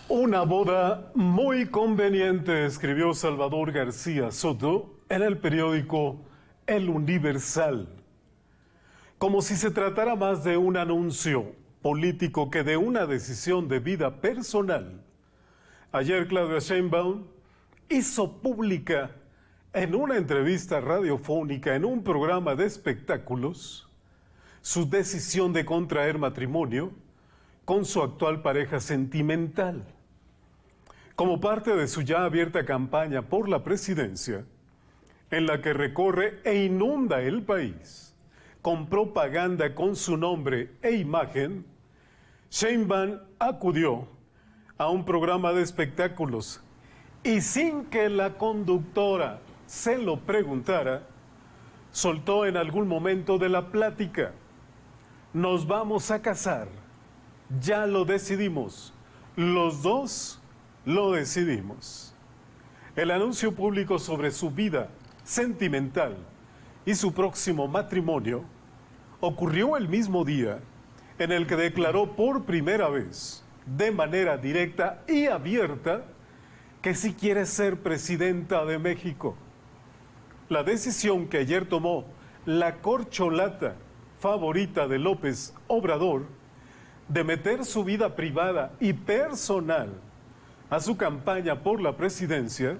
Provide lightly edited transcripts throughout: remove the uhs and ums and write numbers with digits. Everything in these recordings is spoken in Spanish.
Una boda muy conveniente, escribió Salvador García Soto en el periódico El Universal. Como si se tratara más de un anuncio político que de una decisión de vida personal. Ayer Claudia Sheinbaum hizo pública en una entrevista radiofónica en un programa de espectáculos su decisión de contraer matrimonio con su actual pareja sentimental. Como parte de su ya abierta campaña por la presidencia, en la que recorre e inunda el país con propaganda con su nombre e imagen, Sheinbaum acudió a un programa de espectáculos y sin que la conductora se lo preguntara, soltó en algún momento de la plática: nos vamos a casar, ya lo decidimos, los dos lo decidimos. El anuncio público sobre su vida sentimental y su próximo matrimonio ocurrió el mismo día en el que declaró por primera vez, de manera directa y abierta, que sí quiere ser presidenta de México. La decisión que ayer tomó la corcholata favorita de López Obrador de meter su vida privada y personal a su campaña por la presidencia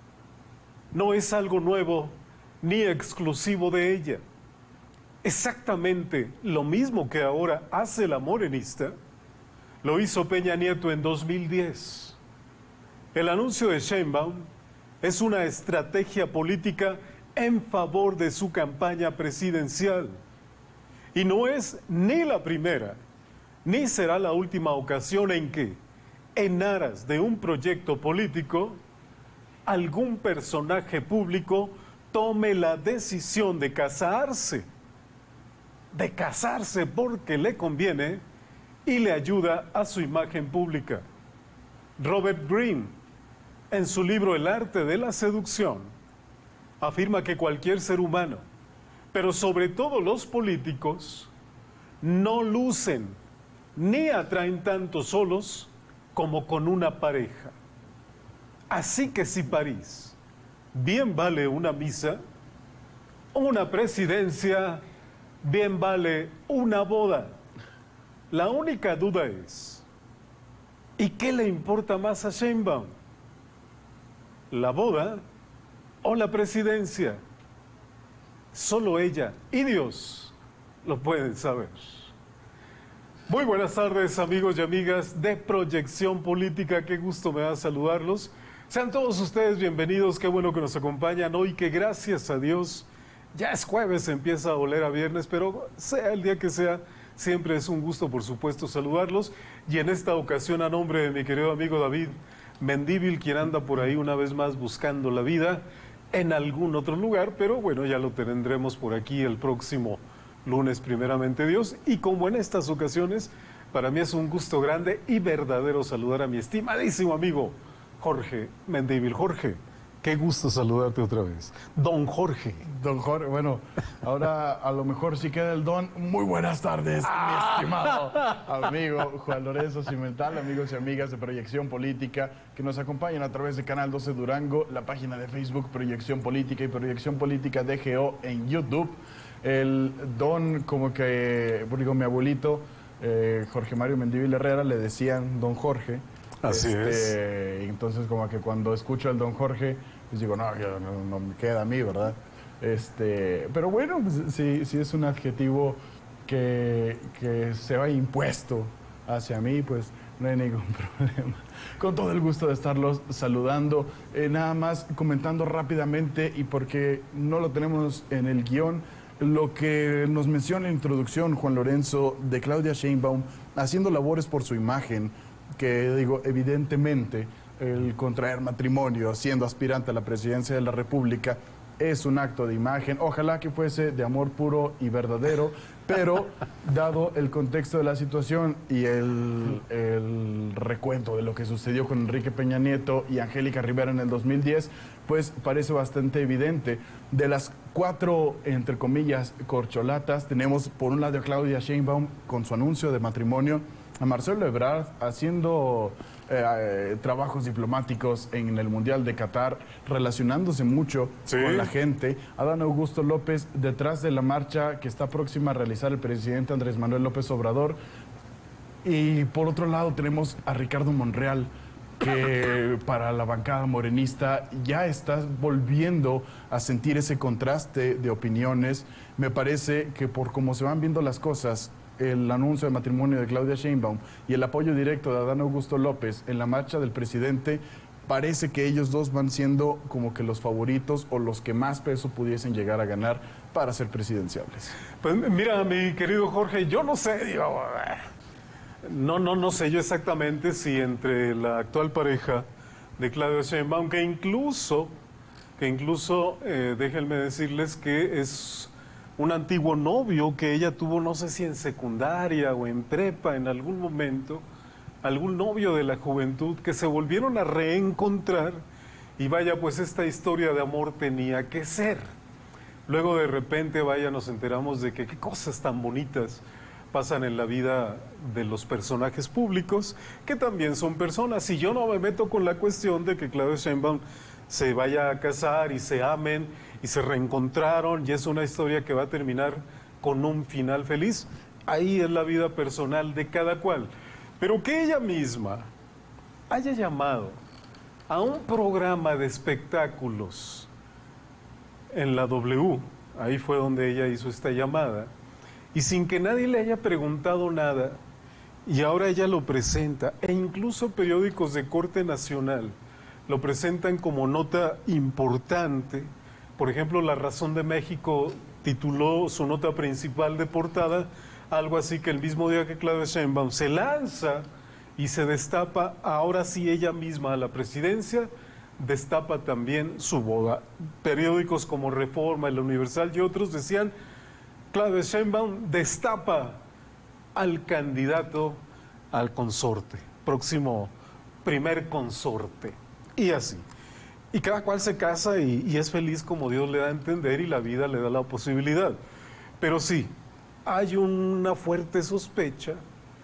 no es algo nuevo ni exclusivo de ella. Exactamente lo mismo que ahora hace la morenista, lo hizo Peña Nieto en 2010. El anuncio de Sheinbaum es una estrategia política en favor de su campaña presidencial. Y no es ni la primera, ni será la última ocasión en que, en aras de un proyecto político, algún personaje público tome la decisión de casarse porque le conviene y le ayuda a su imagen pública. Robert Greene, en su libro El arte de la seducción, afirma que cualquier ser humano, pero sobre todo los políticos, no lucen ni atraen tanto solos como con una pareja. Así que si París bien vale una misa, una presidencia bien vale una boda. La única duda es, ¿y qué le importa más a Sheinbaum? ¿La boda o la presidencia? Solo ella y Dios lo pueden saber. Muy buenas tardes, amigos y amigas de Proyección Política, qué gusto me da saludarlos. Sean todos ustedes bienvenidos, qué bueno que nos acompañan hoy, que gracias a Dios ya es jueves, empieza a oler a viernes, pero sea el día que sea, siempre es un gusto, por supuesto, saludarlos. Y en esta ocasión, a nombre de mi querido amigo David Mendívil, quien anda por ahí una vez más buscando la vida en algún otro lugar, pero bueno, ya lo tendremos por aquí el próximo lunes, primeramente Dios. Y como en estas ocasiones, para mí es un gusto grande y verdadero saludar a mi estimadísimo amigo Jorge Mendívil. Jorge, qué gusto saludarte otra vez. Don Jorge. Don Jorge, bueno, ahora a lo mejor sí queda el don. Muy buenas tardes, mi estimado amigo Juan Lorenzo Cimental, amigos y amigas de Proyección Política, que nos acompañan a través de Canal 12 Durango, la página de Facebook Proyección Política y Proyección Política DGO en YouTube. El don, como que, digo, mi abuelito, Jorge Mario Mendívil Herrera, le decían don Jorge. Así es. Entonces, como que cuando escucho al don Jorge, pues digo, no me queda a mí, ¿verdad? Pero bueno, pues, si es un adjetivo que se va impuesto hacia mí, pues no hay ningún problema. Con todo el gusto de estarlos saludando, nada más comentando rápidamente, y porque no lo tenemos en el guión, lo que nos menciona en la introducción Juan Lorenzo de Claudia Sheinbaum haciendo labores por su imagen, que digo, evidentemente el contraer matrimonio siendo aspirante a la presidencia de la República es un acto de imagen, ojalá que fuese de amor puro y verdadero, pero dado el contexto de la situación y el recuento de lo que sucedió con Enrique Peña Nieto y Angélica Rivera en el 2010, pues parece bastante evidente. De las cuatro, entre comillas, corcholatas, tenemos por un lado a Claudia Sheinbaum con su anuncio de matrimonio, a Marcelo Ebrard haciendo trabajos diplomáticos en el Mundial de Qatar, relacionándose mucho con la gente. Adán Augusto López detrás de la marcha que está próxima a realizar el presidente Andrés Manuel López Obrador. Y por otro lado tenemos a Ricardo Monreal, que para la bancada morenista ya está volviendo a sentir ese contraste de opiniones. Me parece que por cómo se van viendo las cosas, el anuncio de matrimonio de Claudia Sheinbaum y el apoyo directo de Adán Augusto López en la marcha del presidente, parece que ellos dos van siendo como que los favoritos o los que más peso pudiesen llegar a ganar para ser presidenciables. Pues mira, mi querido Jorge, yo no sé, digo, no sé yo exactamente si entre la actual pareja de Claudia Sheinbaum, que incluso déjenme decirles que es un antiguo novio que ella tuvo, no sé si en secundaria o en prepa en algún momento, algún novio de la juventud que se volvieron a reencontrar y vaya, pues esta historia de amor tenía que ser. Luego de repente, vaya, nos enteramos de que qué cosas tan bonitas pasan en la vida de los personajes públicos, que también son personas. Y yo no me meto con la cuestión de que Claudia Sheinbaum se vaya a casar y se amen y se reencontraron y es una historia que va a terminar con un final feliz. Ahí es la vida personal de cada cual. Pero que ella misma haya llamado a un programa de espectáculos en la W, ahí fue donde ella hizo esta llamada, y sin que nadie le haya preguntado nada, y ahora ella lo presenta, e incluso periódicos de corte nacional lo presentan como nota importante. Por ejemplo, La Razón de México tituló su nota principal de portada algo así que el mismo día que Claudia Sheinbaum se lanza y se destapa, ahora sí ella misma a la presidencia, destapa también su boda. Periódicos como Reforma, El Universal y otros decían: Claudia Sheinbaum destapa al candidato al consorte, próximo primer consorte, y así. Y cada cual se casa y es feliz como Dios le da a entender y la vida le da la posibilidad. Pero sí, hay una fuerte sospecha,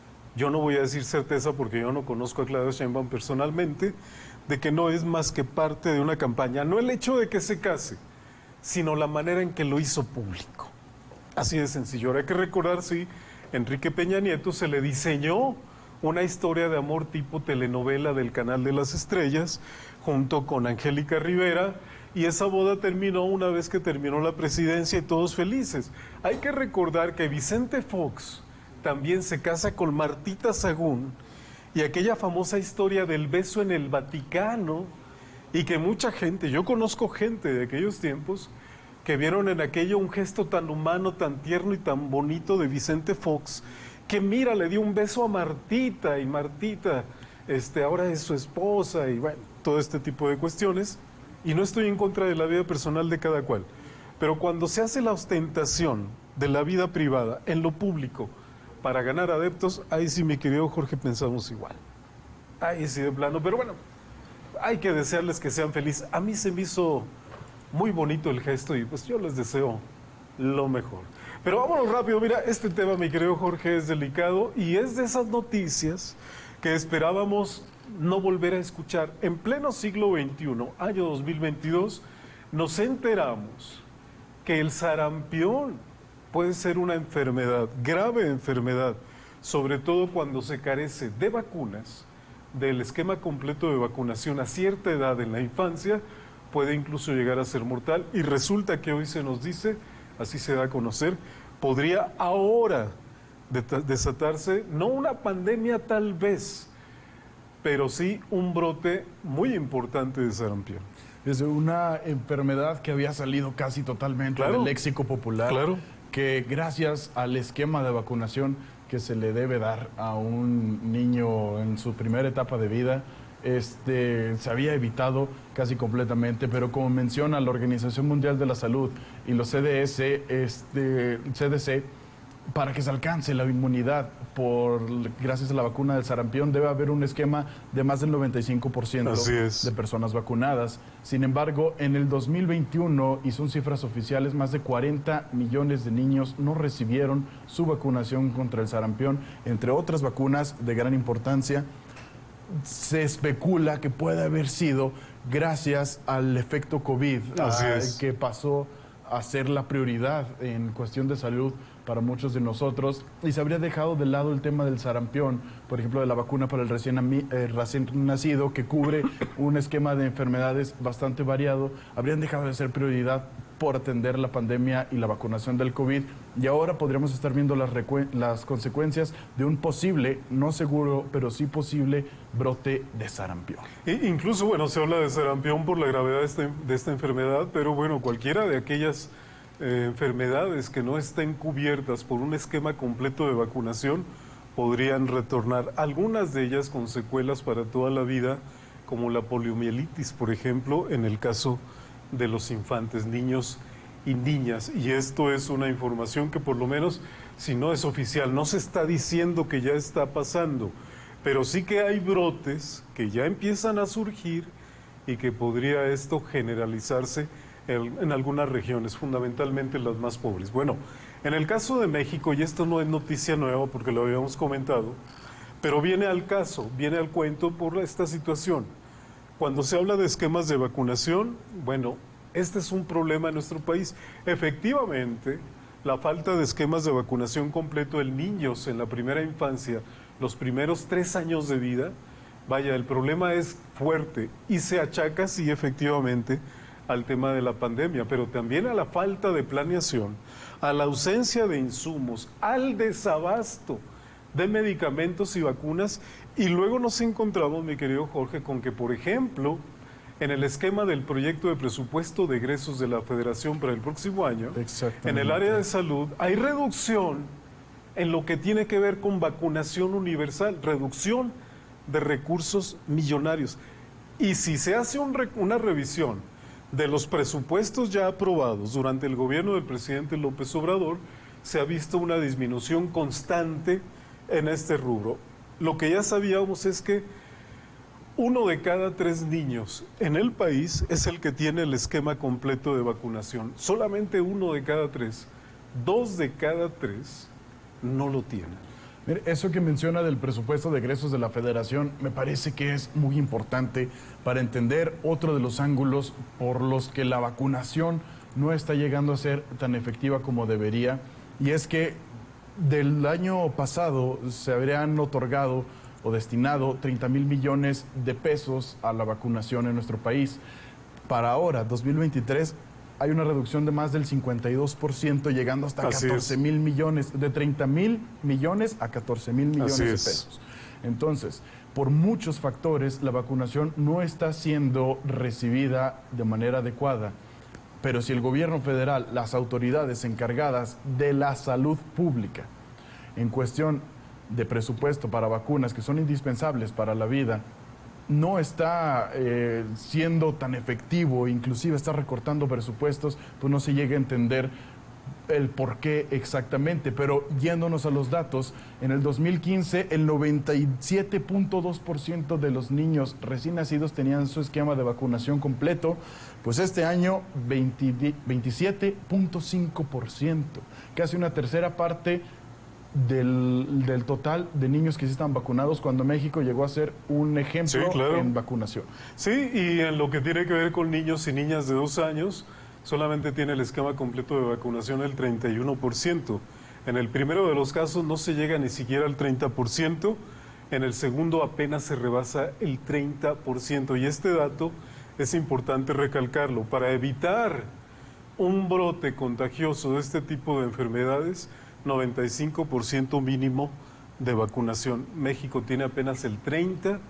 yo no voy a decir certeza porque yo no conozco a Claudia Sheinbaum personalmente, de que no es más que parte de una campaña, no el hecho de que se case, sino la manera en que lo hizo público. Así de sencillo. Ahora hay que recordar, sí, Enrique Peña Nieto se le diseñó una historia de amor tipo telenovela del Canal de las Estrellas, junto con Angélica Rivera, y esa boda terminó una vez que terminó la presidencia y todos felices. Hay que recordar que Vicente Fox también se casa con Martita Sagún, y aquella famosa historia del beso en el Vaticano, y que mucha gente, yo conozco gente de aquellos tiempos, que vieron en aquello un gesto tan humano, tan tierno y tan bonito de Vicente Fox, que mira, le dio un beso a Martita, y Martita ahora es su esposa, y bueno, todo este tipo de cuestiones. Y no estoy en contra de la vida personal de cada cual, pero cuando se hace la ostentación de la vida privada en lo público para ganar adeptos, ahí sí, mi querido Jorge, pensamos igual. Ahí sí, de plano, pero bueno, hay que desearles que sean felices. A mí se me hizo muy bonito el gesto y pues yo les deseo lo mejor. Pero vámonos rápido, mira, este tema, mi querido Jorge, es delicado y es de esas noticias que esperábamos no volver a escuchar. En pleno siglo XXI, año 2022, nos enteramos que el sarampión puede ser una enfermedad, grave enfermedad, sobre todo cuando se carece de vacunas, del esquema completo de vacunación a cierta edad en la infancia, puede incluso llegar a ser mortal. Y resulta que hoy se nos dice, así se da a conocer, podría ahora desatarse, no una pandemia tal vez, pero sí un brote muy importante de sarampión. Es una enfermedad que había salido casi totalmente del léxico popular, que gracias al esquema de vacunación que se le debe dar a un niño en su primera etapa de vida, se había evitado casi completamente, pero como menciona la Organización Mundial de la Salud y los CDC, para que se alcance la inmunidad gracias a la vacuna del sarampión, debe haber un esquema de más del 95% de personas vacunadas. Sin embargo, en el 2021, y son cifras oficiales, más de 40 millones de niños no recibieron su vacunación contra el sarampión, entre otras vacunas de gran importancia. Se especula que puede haber sido gracias al efecto COVID, que pasó a ser la prioridad en cuestión de salud para muchos de nosotros, y se habría dejado de lado el tema del sarampión, por ejemplo, de la vacuna para el recién nacido, que cubre un esquema de enfermedades bastante variado. Habrían dejado de ser prioridad por atender la pandemia y la vacunación del COVID, y ahora podríamos estar viendo las consecuencias de un posible, no seguro, pero sí posible brote de sarampión. Incluso, bueno, se habla de sarampión por la gravedad de esta enfermedad, pero bueno, cualquiera de aquellas enfermedades que no estén cubiertas por un esquema completo de vacunación podrían retornar, algunas de ellas con secuelas para toda la vida, como la poliomielitis, por ejemplo, en el caso de los infantes, niños y niñas. Y esto es una información que, por lo menos, si no es oficial, no se está diciendo que ya está pasando, pero sí que hay brotes que ya empiezan a surgir y que podría esto generalizarse en algunas regiones, fundamentalmente las más pobres. Bueno, en el caso de México, y esto no es noticia nueva porque lo habíamos comentado, pero viene al caso, viene al cuento por esta situación. Cuando se habla de esquemas de vacunación, bueno, este es un problema en nuestro país. Efectivamente, la falta de esquemas de vacunación completo en niños en la primera infancia, los primeros 3 años de vida, vaya, el problema es fuerte y se achaca, sí, efectivamente, al tema de la pandemia, pero también a la falta de planeación, a la ausencia de insumos, al desabasto de medicamentos y vacunas. Y luego nos encontramos, mi querido Jorge, con que, por ejemplo, en el esquema del proyecto de presupuesto de egresos de la Federación para el próximo año, en el área de salud, hay reducción en lo que tiene que ver con vacunación universal, reducción de recursos millonarios. Y si se hace una revisión de los presupuestos ya aprobados durante el gobierno del presidente López Obrador, se ha visto una disminución constante en este rubro. Lo que ya sabíamos es que 1 de cada 3 niños en el país es el que tiene el esquema completo de vacunación. Solamente 1 de cada 3, 2 de cada 3 no lo tienen. Mire, eso que menciona del presupuesto de egresos de la Federación me parece que es muy importante para entender otro de los ángulos por los que la vacunación no está llegando a ser tan efectiva como debería, y es que del año pasado se habrían otorgado o destinado 30,000 millones de pesos a la vacunación en nuestro país. Para ahora, 2023, hay una reducción de más del 52%, llegando hasta 14,000 millones, de 30,000 millones a 14,000 millones de pesos. Entonces, por muchos factores, la vacunación no está siendo recibida de manera adecuada. Pero si el gobierno federal, las autoridades encargadas de la salud pública, en cuestión de presupuesto para vacunas que son indispensables para la vida, no está siendo tan efectivo, inclusive está recortando presupuestos, pues no se llega a entender el por qué exactamente. Pero yéndonos a los datos, en el 2015 el 97.2% de los niños recién nacidos tenían su esquema de vacunación completo, pues este año 27.5%, casi una tercera parte del total de niños que sí están vacunados, cuando México llegó a ser un ejemplo en vacunación. Sí, y en lo que tiene que ver con niños y niñas de 2 años, solamente tiene el esquema completo de vacunación el 31%. En el primero de los casos no se llega ni siquiera al 30%, en el segundo apenas se rebasa el 30%. Y este dato es importante recalcarlo. Para evitar un brote contagioso de este tipo de enfermedades, 95% mínimo de vacunación. México tiene apenas el 30%.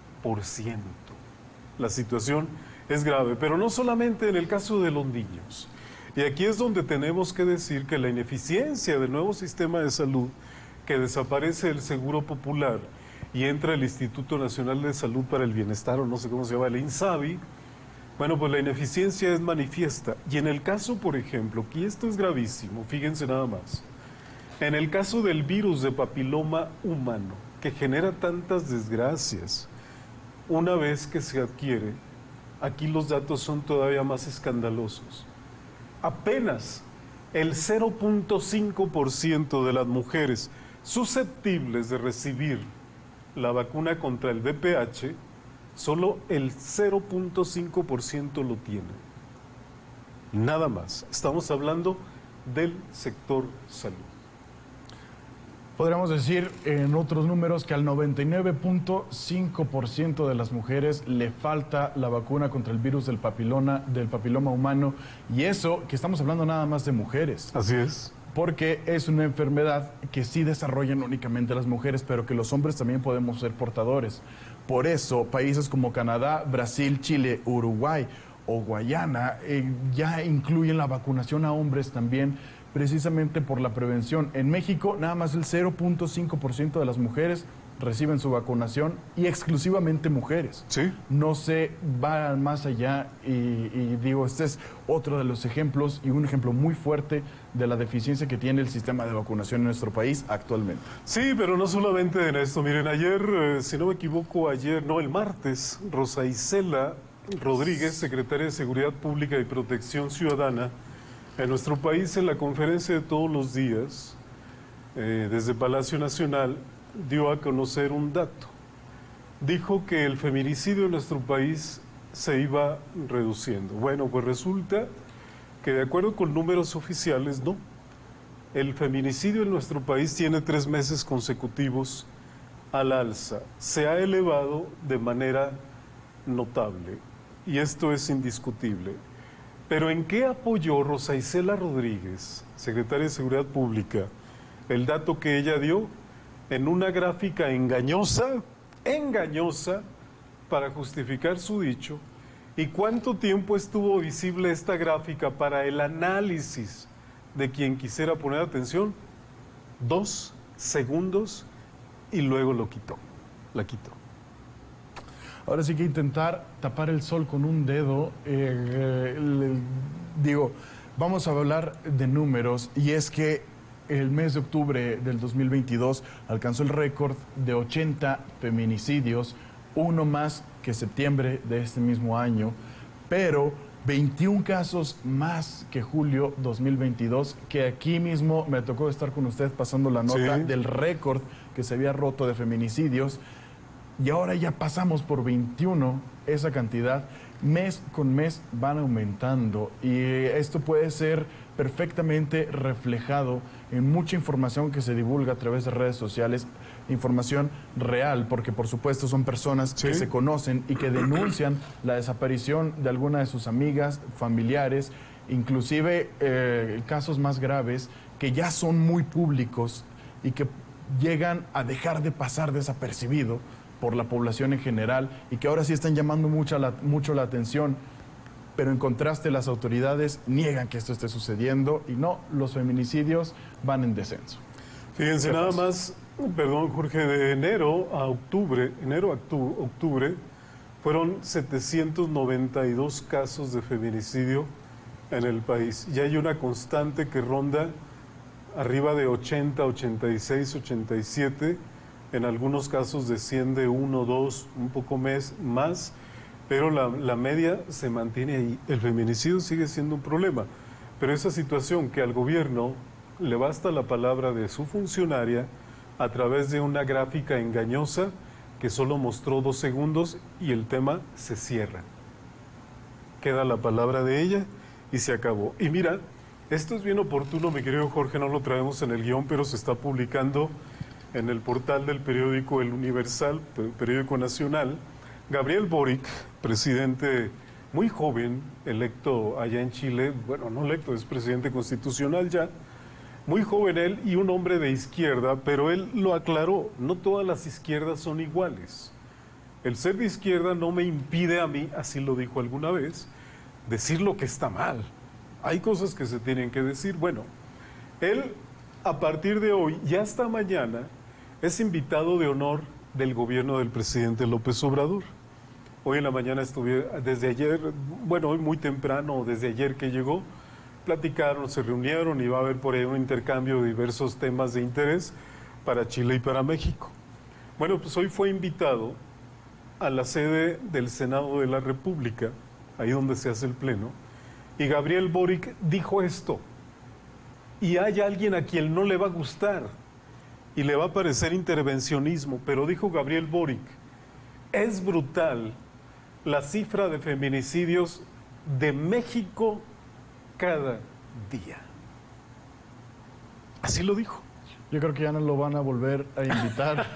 La situación es grave, pero no solamente en el caso de los niños. Y aquí es donde tenemos que decir que la ineficiencia del nuevo sistema de salud, que desaparece el Seguro Popular y entra el Instituto Nacional de Salud para el Bienestar, o no sé cómo se llama, el INSABI, bueno, pues la ineficiencia es manifiesta. Y en el caso, por ejemplo, que esto es gravísimo, fíjense nada más, En el caso del virus de papiloma humano, que genera tantas desgracias, una vez que se adquiere, aquí los datos son todavía más escandalosos. Apenas el 0.5% de las mujeres susceptibles de recibir la vacuna contra el VPH, solo el 0.5% lo tiene. Nada más. Estamos hablando del sector salud. Podríamos decir en otros números que al 99.5% de las mujeres le falta la vacuna contra el virus del papiloma humano, y eso que estamos hablando nada más de mujeres. Así es. Porque es una enfermedad que sí desarrollan únicamente las mujeres, pero que los hombres también podemos ser portadores. Por eso, países como Canadá, Brasil, Chile, Uruguay o Guayana ya incluyen la vacunación a hombres también, precisamente por la prevención. En México, nada más el 0.5% de las mujeres reciben su vacunación, y exclusivamente mujeres. Sí. No se va más allá, y digo, este es otro de los ejemplos, y un ejemplo muy fuerte de la deficiencia que tiene el sistema de vacunación en nuestro país actualmente. Sí, pero no solamente en esto. Miren, ayer, si no me equivoco, el martes, Rosa Isela Rodríguez, secretaria de Seguridad Pública y Protección Ciudadana, en nuestro país, en la conferencia de todos los días, desde Palacio Nacional, dio a conocer un dato. Dijo que el feminicidio en nuestro país se iba reduciendo. Bueno, pues resulta que de acuerdo con números oficiales, no. El feminicidio en nuestro país tiene 3 meses consecutivos al alza. Se ha elevado de manera notable, y esto es indiscutible. Pero ¿en qué apoyó Rosa Isela Rodríguez, secretaria de Seguridad Pública, el dato que ella dio? En una gráfica engañosa, para justificar su dicho. ¿Y cuánto tiempo estuvo visible esta gráfica para el análisis de quien quisiera poner atención? 2 segundos, y luego la quitó. Ahora sí que intentar tapar el sol con un dedo, digo, vamos a hablar de números, y es que el mes de octubre del 2022 alcanzó el récord de 80 feminicidios, uno más que septiembre de este mismo año, pero 21 casos más que julio 2022, que aquí mismo me tocó estar con usted pasando la nota del récord que se había roto de feminicidios. Y ahora ya pasamos por 21, esa cantidad, mes con mes van aumentando, y esto puede ser perfectamente reflejado en mucha información que se divulga a través de redes sociales, información real, porque por supuesto son personas que se conocen y que denuncian la desaparición de alguna de sus amigas, familiares, inclusive casos más graves que ya son muy públicos y que llegan a dejar de pasar desapercibido por la población en general, y que ahora sí están llamando mucho la atención, pero en contraste las autoridades niegan que esto esté sucediendo, y no, los feminicidios van en descenso. Fíjense nada más, perdón Jorge, de enero a octubre, fueron 792 casos de feminicidio en el país, y hay una constante que ronda arriba de 80, 86, 87, en algunos casos desciende 1, 2, un poco más, pero la media se mantiene ahí. El feminicidio sigue siendo un problema, pero esa situación que al gobierno le basta la palabra de su funcionaria a través de una gráfica engañosa que solo mostró 2 segundos, y el tema se cierra. Queda la palabra de ella y se acabó. Y mira, esto es bien oportuno, mi querido Jorge, no lo traemos en el guión, pero se está publicando en el portal del periódico El Universal, periódico nacional. Gabriel Boric, presidente muy joven, electo allá en Chile, bueno, no electo, es presidente constitucional ya, muy joven él y un hombre de izquierda, pero él lo aclaró, no todas las izquierdas son iguales. El ser de izquierda no me impide a mí, así lo dijo alguna vez, decir lo que está mal. Hay cosas que se tienen que decir. Bueno, él a partir de hoy y hasta mañana es invitado de honor del gobierno del presidente López Obrador. Hoy en la mañana estuve, desde ayer, bueno, hoy muy temprano, desde ayer que llegó, platicaron, se reunieron y va a haber por ahí un intercambio de diversos temas de interés para Chile y para México. Bueno, pues hoy fue invitado a la sede del Senado de la República, ahí donde se hace el pleno, y Gabriel Boric dijo esto, y hay alguien a quien no le va a gustar y le va a parecer intervencionismo, pero dijo Gabriel Boric, es brutal la cifra de feminicidios de México cada día. Así lo dijo. Yo creo que ya no lo van a volver a invitar.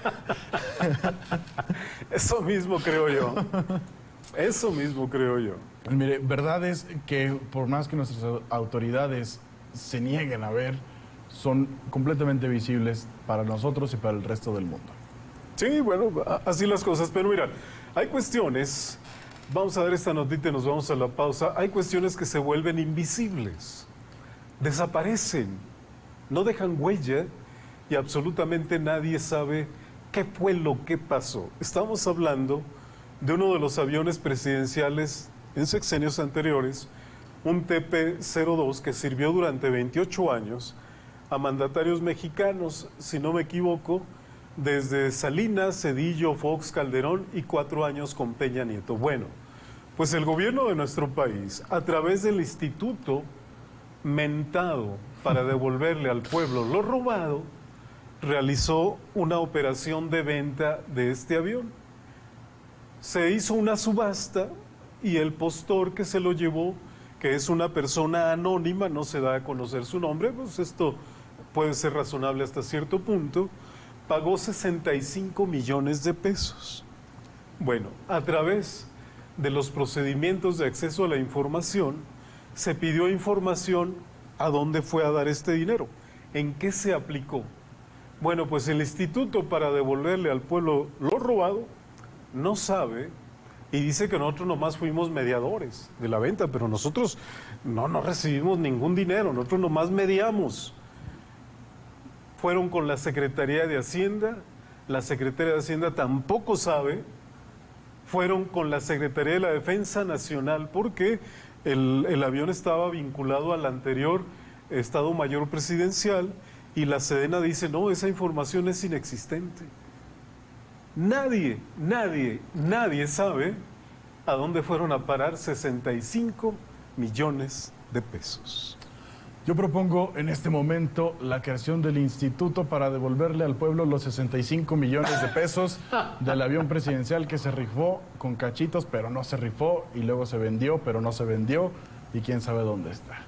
Eso mismo creo yo. Eso mismo creo yo. Mire, verdad es que por más que nuestras autoridades se nieguen a ver, son completamente visibles para nosotros y para el resto del mundo. Sí, bueno, así las cosas. Pero mira, hay cuestiones, vamos a ver esta notita y nos vamos a la pausa, hay cuestiones que se vuelven invisibles, desaparecen, no dejan huella y absolutamente nadie sabe qué fue lo que pasó. Estamos hablando de uno de los aviones presidenciales en sexenios anteriores, un TP-02 que sirvió durante 28 años a mandatarios mexicanos, si no me equivoco, desde Salinas, Zedillo, Fox, Calderón y 4 años con Peña Nieto. Bueno, pues el gobierno de nuestro país, a través del instituto mentado para devolverle al pueblo lo robado, realizó una operación de venta de este avión. Se hizo una subasta y el postor que se lo llevó, que es una persona anónima, no se da a conocer su nombre, pues esto puede ser razonable hasta cierto punto, pagó 65 millones de pesos. Bueno, a través de los procedimientos de acceso a la información, se pidió información a dónde fue a dar este dinero, en qué se aplicó. Bueno, pues el instituto para devolverle al pueblo lo robado no sabe y dice que nosotros nomás fuimos mediadores de la venta, pero nosotros no recibimos ningún dinero, nosotros nomás mediamos. Fueron con la Secretaría de Hacienda, la Secretaría de Hacienda tampoco sabe, fueron con la Secretaría de la Defensa Nacional porque el avión estaba vinculado al anterior Estado Mayor Presidencial y la Sedena dice, no, esa información es inexistente. Nadie sabe a dónde fueron a parar 65 millones de pesos. Yo propongo en este momento la creación del instituto para devolverle al pueblo los 65 millones de pesos del avión presidencial que se rifó con cachitos, pero no se rifó, y luego se vendió, pero no se vendió, y quién sabe dónde está.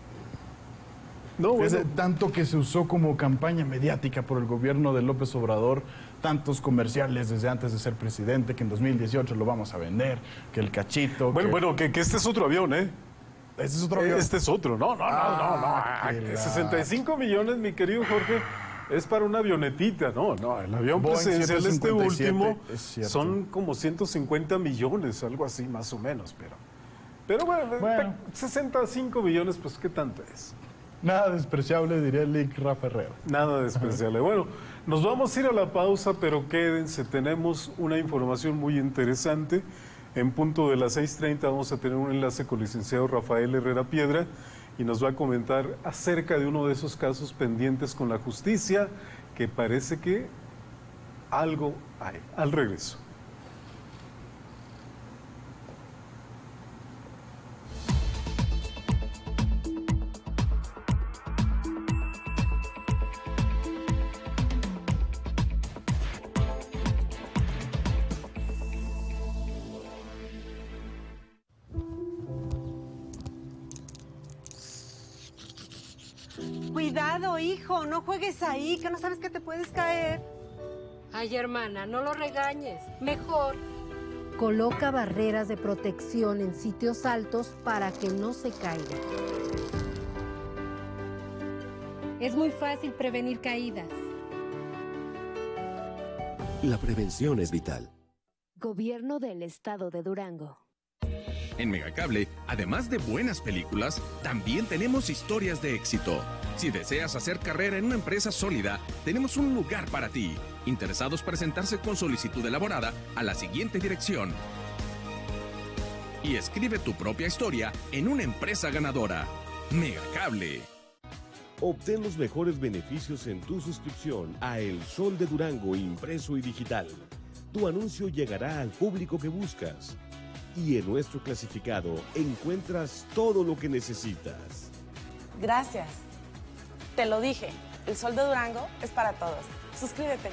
No, bueno. Es de tanto que se usó como campaña mediática por el gobierno de López Obrador, tantos comerciales desde antes de ser presidente, que en 2018 lo vamos a vender, que el cachito... Bueno, que este es otro avión, ¿eh? ¿Este es otro avión? Este es otro, no. 65 millones, mi querido Jorge, es para una avionetita, no, el avión Boeing presidencial 757, este último son como 150 millones, algo así más o menos, pero bueno, 65 millones, pues ¿qué tanto es? Nada despreciable, diría el Lick Rafa Herrera. Nada despreciable. Bueno, nos vamos a ir a la pausa, pero quédense, tenemos una información muy interesante. En punto de las 6:30 vamos a tener un enlace con el licenciado Rafael Herrera Piedra y nos va a comentar acerca de uno de esos casos pendientes con la justicia, que parece que algo hay. Al regreso. Cuidado, hijo, no juegues ahí, que no sabes que te puedes caer. Ay, hermana, no lo regañes. Mejor. Coloca barreras de protección en sitios altos para que no se caiga. Es muy fácil prevenir caídas. La prevención es vital. Gobierno del Estado de Durango. En Megacable, además de buenas películas, también tenemos historias de éxito. Si deseas hacer carrera en una empresa sólida, tenemos un lugar para ti. Interesados presentarse con solicitud elaborada a la siguiente dirección. Y escribe tu propia historia en una empresa ganadora. Megacable. Obtén los mejores beneficios en tu suscripción a El Sol de Durango impreso y digital. Tu anuncio llegará al público que buscas. Y en nuestro clasificado encuentras todo lo que necesitas. Gracias. Te lo dije, El Sol de Durango es para todos. Suscríbete.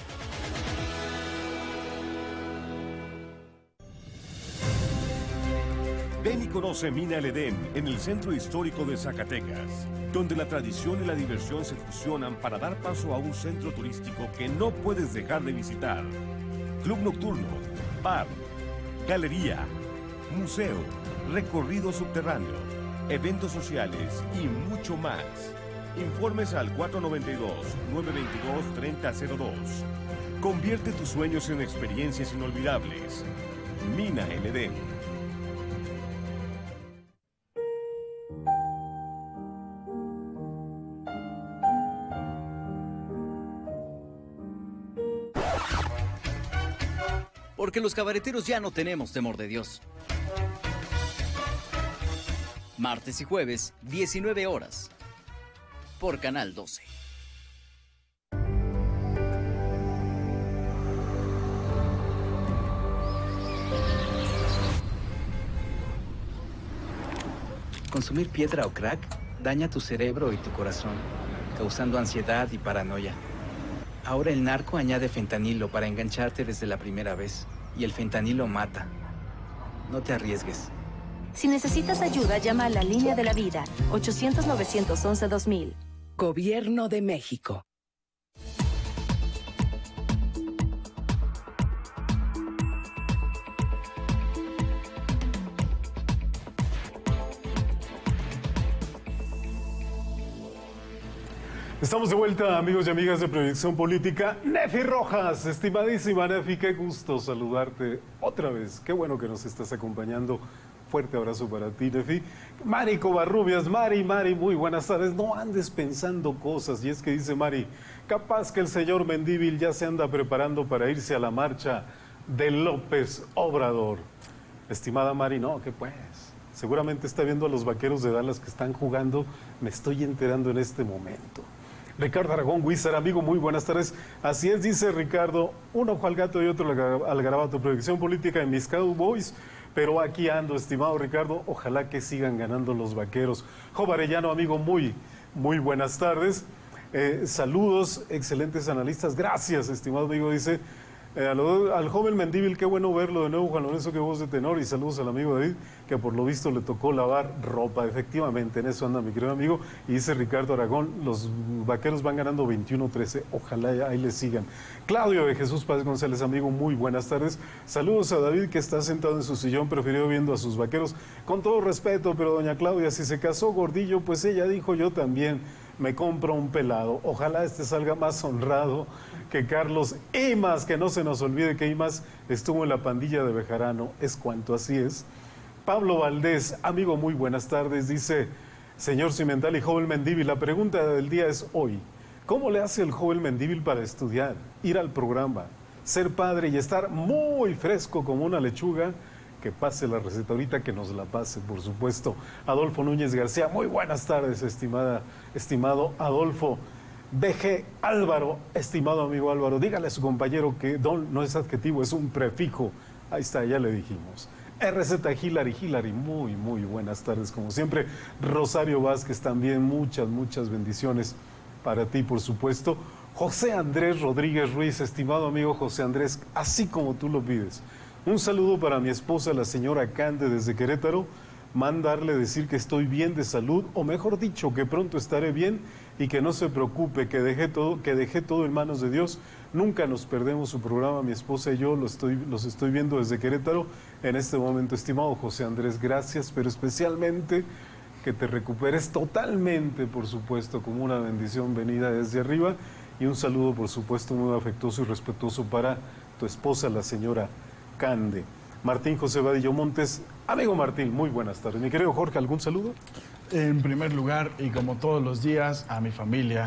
Ven y conoce Mina El Edén en el centro histórico de Zacatecas, donde la tradición y la diversión se fusionan para dar paso a un centro turístico que no puedes dejar de visitar. Club nocturno, bar, galería, museo, recorrido subterráneo, eventos sociales y mucho más. Informes al 492-922-3002. Convierte tus sueños en experiencias inolvidables. Mina El Edén. Porque los cabareteros ya no tenemos temor de Dios. Martes y jueves, 19 horas. Por Canal 12. Consumir piedra o crack daña tu cerebro y tu corazón, causando ansiedad y paranoia. Ahora el narco añade fentanilo para engancharte desde la primera vez. Y el fentanilo mata. No te arriesgues. Si necesitas ayuda, llama a la Línea de la Vida, 800-911-2000. Gobierno de México. Estamos de vuelta, amigos y amigas de Proyección Política. Nefi Rojas, estimadísima Nefi, qué gusto saludarte otra vez. Qué bueno que nos estás acompañando. Fuerte abrazo para ti, Nefi. Mari Covarrubias, Mari, muy buenas tardes. No andes pensando cosas. Y es que dice Mari, capaz que el señor Mendívil ya se anda preparando para irse a la marcha de López Obrador. Estimada Mari, no, ¿qué pues? Seguramente está viendo a los Vaqueros de Dallas que están jugando. Me estoy enterando en este momento. Ricardo Aragón Huizar, amigo, muy buenas tardes. Así es, dice Ricardo, un ojo al gato y otro al garabato. Proyección política en mis Cowboys, pero aquí ando, estimado Ricardo. Ojalá que sigan ganando los Vaqueros. Job Arellano, amigo, muy buenas tardes. Saludos, excelentes analistas. Gracias, estimado amigo, dice. Al joven Mendívil, qué bueno verlo de nuevo, Juan Lorenzo, qué voz de tenor, y saludos al amigo David, que por lo visto le tocó lavar ropa. Efectivamente, en eso anda mi querido amigo. Y dice Ricardo Aragón, los Vaqueros van ganando 21-13, ojalá ahí le sigan. Claudio de Jesús Paz González, amigo, muy buenas tardes. Saludos a David, que está sentado en su sillón preferido viendo a sus Vaqueros. Con todo respeto, pero doña Claudia, si se casó Gordillo, pues ella dijo, yo también me compro un pelado. Ojalá este salga más honrado que Carlos Imas, que no se nos olvide que Imas estuvo en la pandilla de Bejarano, es cuanto, así es. Pablo Valdés, amigo, muy buenas tardes, dice, señor Cimental y joven Mendívil, la pregunta del día es hoy, ¿cómo le hace el joven Mendívil para estudiar, ir al programa, ser padre y estar muy fresco como una lechuga? Que pase la receta ahorita, que nos la pase, por supuesto. Adolfo Núñez García, muy buenas tardes, estimado Adolfo. BG Álvaro, estimado amigo Álvaro, dígale a su compañero que don no es adjetivo, es un prefijo. Ahí está, ya le dijimos. RZ Hilary, muy buenas tardes, como siempre. Rosario Vázquez también, muchas bendiciones para ti, por supuesto. José Andrés Rodríguez Ruiz, estimado amigo José Andrés, así como tú lo pides. Un saludo para mi esposa, la señora Cande, desde Querétaro. Mandarle decir que estoy bien de salud, o mejor dicho, que pronto estaré bien y que no se preocupe, que dejé todo en manos de Dios. Nunca nos perdemos su programa, mi esposa y yo los estoy viendo desde Querétaro en este momento. Estimado José Andrés, gracias, pero especialmente que te recuperes totalmente, por supuesto, como una bendición venida desde arriba. Y un saludo, por supuesto, muy afectuoso y respetuoso para tu esposa, la señora Cande. Martín José Vadillo Montes, amigo Martín, muy buenas tardes. Mi querido Jorge, ¿algún saludo? En primer lugar, y como todos los días, a mi familia,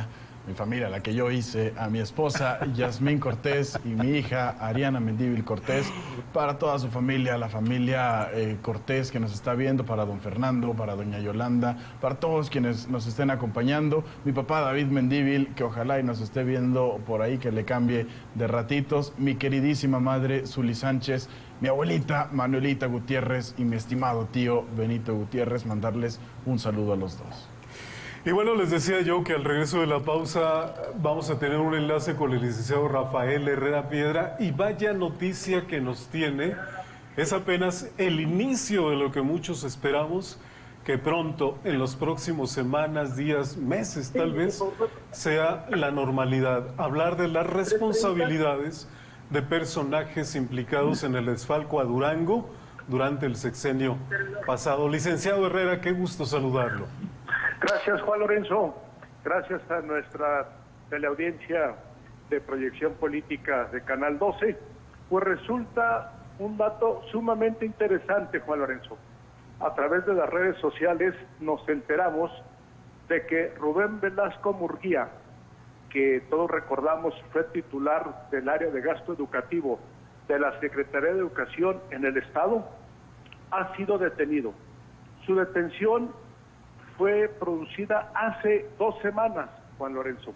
mi familia, la que yo hice, a mi esposa Yasmín Cortés y mi hija Ariana Mendívil Cortés, para toda su familia, la familia Cortés que nos está viendo, para don Fernando, para doña Yolanda, para todos quienes nos estén acompañando, mi papá David Mendívil, que ojalá y nos esté viendo por ahí, que le cambie de ratitos, mi queridísima madre Zuli Sánchez, mi abuelita Manuelita Gutiérrez y mi estimado tío Benito Gutiérrez, mandarles un saludo a los dos. Y bueno, les decía yo que al regreso de la pausa vamos a tener un enlace con el licenciado Rafael Herrera Piedra, y vaya noticia que nos tiene. Es apenas el inicio de lo que muchos esperamos, que pronto, en los próximos semanas, días, meses tal vez, sea la normalidad. Hablar de las responsabilidades de personajes implicados en el desfalco a Durango durante el sexenio pasado. Licenciado Herrera, qué gusto saludarlo. Gracias, Juan Lorenzo. Gracias a nuestra teleaudiencia de proyección política de Canal 12. Pues resulta un dato sumamente interesante, Juan Lorenzo. A través de las redes sociales nos enteramos de que Rubén Velasco Murguía, que todos recordamos fue titular del área de gasto educativo de la Secretaría de Educación en el Estado, ha sido detenido. Su detención fue producida hace 2 semanas, Juan Lorenzo.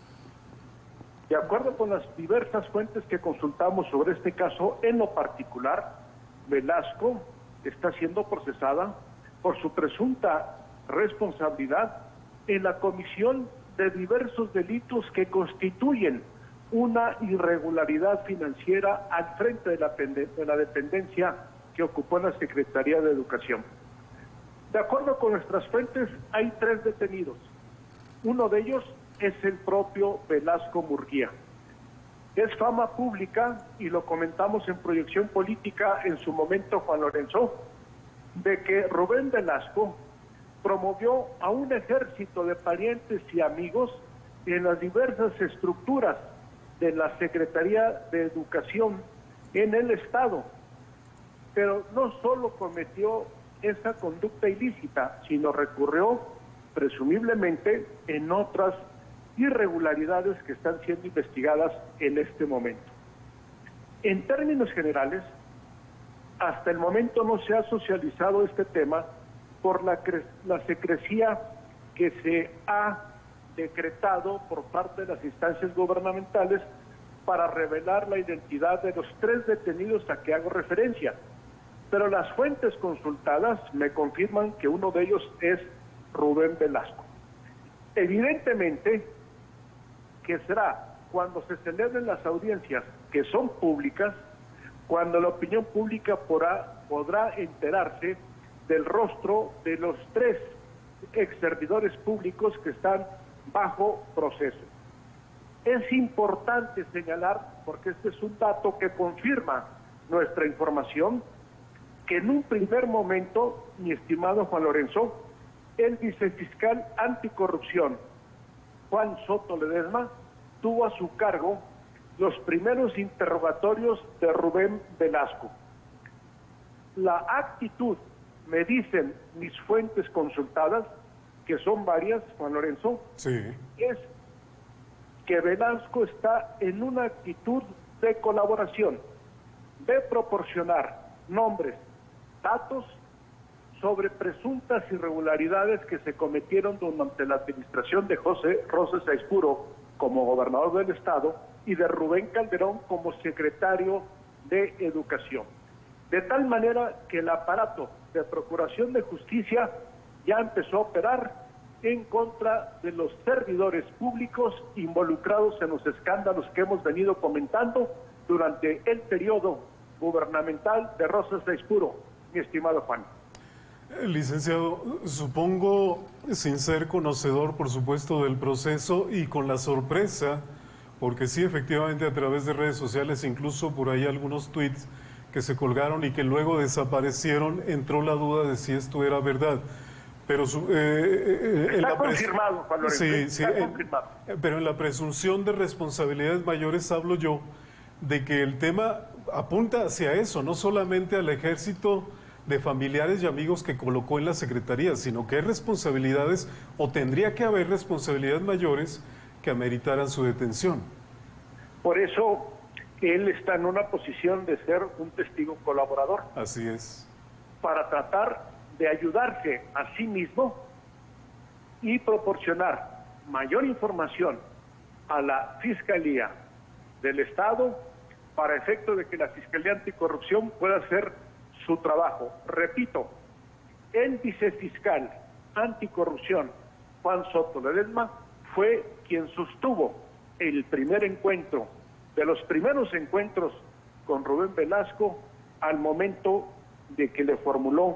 De acuerdo con las diversas fuentes que consultamos sobre este caso, en lo particular, Velasco está siendo procesada por su presunta responsabilidad en la comisión de diversos delitos que constituyen una irregularidad financiera al frente de la dependencia que ocupó en la Secretaría de Educación. De acuerdo con nuestras fuentes, hay 3 detenidos. Uno de ellos es el propio Velasco Murguía. Es fama pública, y lo comentamos en proyección política en su momento, Juan Lorenzo, de que Rubén Velasco promovió a un ejército de parientes y amigos en las diversas estructuras de la Secretaría de Educación en el Estado. Pero no solo cometió esa conducta ilícita, sino recurrió presumiblemente en otras irregularidades que están siendo investigadas en este momento. En términos generales, hasta el momento no se ha socializado este tema por la secrecía que se ha decretado por parte de las instancias gubernamentales para revelar la identidad de los 3 detenidos a que hago referencia. Pero las fuentes consultadas me confirman que uno de ellos es Rubén Velasco. Evidentemente que será cuando se celebren las audiencias, que son públicas, cuando la opinión pública podrá enterarse del rostro de los 3 exservidores públicos que están bajo proceso. Es importante señalar, porque este es un dato que confirma nuestra información, que en un primer momento, mi estimado Juan Lorenzo, el vicefiscal anticorrupción, Juan Soto Ledesma, tuvo a su cargo los primeros interrogatorios de Rubén Velasco. La actitud, me dicen mis fuentes consultadas, que son varias, Juan Lorenzo, sí, es que Velasco está en una actitud de colaboración, de proporcionar nombres, datos sobre presuntas irregularidades que se cometieron durante la administración de José Rosas Aispuro como gobernador del estado y de Rubén Calderón como secretario de Educación. De tal manera que el aparato de Procuración de Justicia ya empezó a operar en contra de los servidores públicos involucrados en los escándalos que hemos venido comentando durante el periodo gubernamental de Rosas Aispuro, mi estimado Juan. Licenciado, supongo, sin ser conocedor, por supuesto, del proceso y con la sorpresa, porque sí, efectivamente, a través de redes sociales, incluso por ahí algunos tweets que se colgaron y que luego desaparecieron, entró la duda de si esto era verdad. Pero está confirmado, Juan Lorenzo. Sí, está confirmado. Pero en la presunción de responsabilidades mayores hablo yo de que el tema apunta hacia eso, no solamente al ejército de familiares y amigos que colocó en la Secretaría, sino que hay responsabilidades, o tendría que haber responsabilidades mayores, que ameritaran su detención. Por eso él está en una posición de ser un testigo colaborador. Así es. Para tratar de ayudarse a sí mismo y proporcionar mayor información a la Fiscalía del Estado para efecto de que la Fiscalía Anticorrupción pueda hacer su trabajo. Repito, el vicefiscal anticorrupción, Juan Soto Ledesma, fue quien sostuvo el primer encuentro, de los primeros encuentros con Rubén Velasco, al momento de que le formuló